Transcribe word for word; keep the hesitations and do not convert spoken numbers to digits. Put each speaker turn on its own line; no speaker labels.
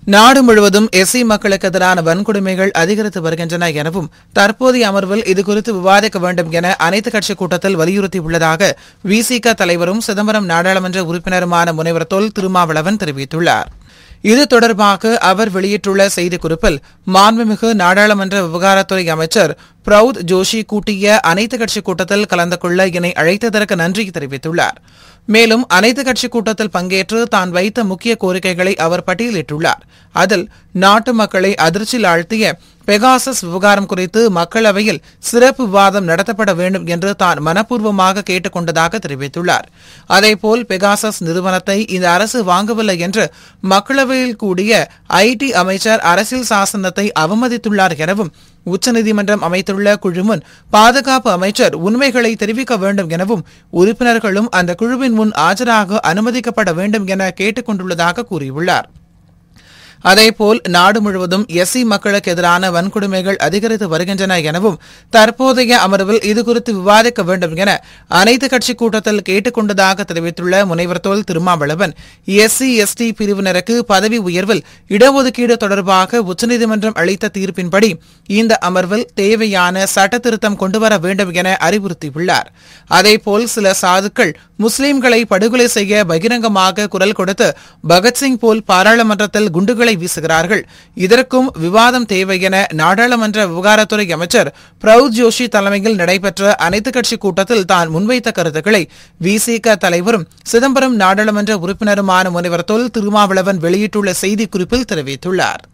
நாடு முழுவதும் எஸ்சி மக்களுக்கு எதிரான வன்கொடுமைகள் அதிகரித்து வருகின்றன எனவும் தற்போதைய அமர்வில் இதுகுறித்து விவாதிக்க வேண்டும் என அனைத்துக் கட்சி கூட்டத்தில் வலியுறுத்தியுள்ளதாக விசிக தலைவரும் சிதம்பரம் நாடாளுமன்ற உறுப்பினருமான முனைவர் தொல் திருமாவளவன் தெரிவித்துள்ளார். இது தொடர்பாக அவர் வெளியிட்டுள்ள செய்திக்குறிப்பில் மாண்புமிகு நாடாளுமன்ற விவகாரத்துறை அமைச்சர் பிரவுத் ஜோஷி கூட்டிய அனைத்துக் கட்சி கூட்டத்தில் கலந்து கொள்ள என்னை அழைத்ததற்கு நன்றி தெரிவித்துள்ளார். மேலும் அனைத்துக் கட்சி கூட்டத்தில் பங்கேற்று தான் வைத்த முக்கிய கோரிக்கைகளை அவர் பட்டியலிட்டுள்ளார். அதில் நாட்டு மக்களை அதிர்ச்சியில் ஆழ்த்திய பெகாசஸ் விவகாரம் குறித்து மக்களவையில் சிறப்பு விவாதம் நடத்தப்பட வேண்டும் என்று தான் மனப்பூர்வமாக கேட்டுக் கொண்டதாக தெரிவித்துள்ளார். அதேபோல் பெகாசஸ் நிறுவனத்தை இந்த அரசு வாங்கவில்லை என்று மக்களவையில் கூடிய ஐடி அமைச்சர் அரசியல் சாசனத்தை அவமதித்துள்ளார் எனவும் உச்சநீதிமன்றம் அமைத்துள்ள குழு முன் பாதுகாப்பு அமைச்சர் உண்மைகளை தெரிவிக்க வேண்டும் எனவும் உறுப்பினர்களும் அந்த குழுவின் முன் ஆஜராக அனுமதிக்கப்பட வேண்டும் என கேட்டுக் கொண்டுள்ளதாக கூறியுள்ளார். அதேபோல் நாடு முழுவதும் எஸ்சி மக்களுக்கு எதிரான வன்கொடுமைகள் அதிகரித்து வருகின்றன எனவும் தற்போதைய அமர்வில் இதுகுறித்து விவாதிக்க வேண்டும் என அனைத்துக் கட்சி கூட்டத்தில் கேட்டுக் கொண்டதாக தெரிவித்துள்ள முனைவர் தொல் திருமாவளவன், எஸ்சி எஸ்டி பிரிவினருக்கு பதவி உயர்வில் இடஒதுக்கீடு தொடர்பாக உச்சநீதிமன்றம் அளித்த தீர்ப்பின்படி இந்த அமர்வில் தேவையான சட்ட திருத்தம் கொண்டுவர வேண்டும் என அறிவுறுத்தியுள்ளார். அதேபோல் சில சாதுக்கள் முஸ்லீம்களை படுகொலை செய்ய பகிரங்கமாக குரல் கொடுத்து பகத்சிங் போல் பாராளுமன்றத்தில் குண்டுகளை வீசுகிறார்கள். இதற்கும் விவாதம் தேவை என நாடாளுமன்ற விவகாரத்துறை அமைச்சர் பிரவுத் ஜோஷி தலைமையில் நடைபெற்ற அனைத்துக் கட்சி கூட்டத்தில் தான் முன்வைத்த கருத்துக்களை விசிக தலைவரும் சிதம்பரம் நாடாளுமன்ற உறுப்பினருமான முனைவர் தொல் திருமாவளவன் வெளியிட்டுள்ள செய்திக்குறிப்பில் தெரிவித்துள்ளார்.